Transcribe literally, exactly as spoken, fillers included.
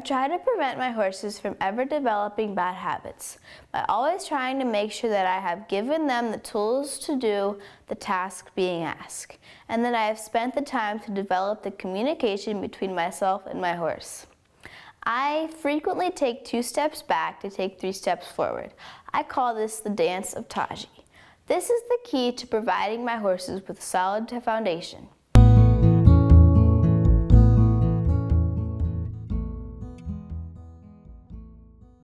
try to prevent my horses from ever developing bad habits by always trying to make sure that I have given them the tools to do the task being asked, and that I have spent the time to develop the communication between myself and my horse. I frequently take two steps back to take three steps forward. I call this the dance of Taiji. This is the key to providing my horses with a solid foundation.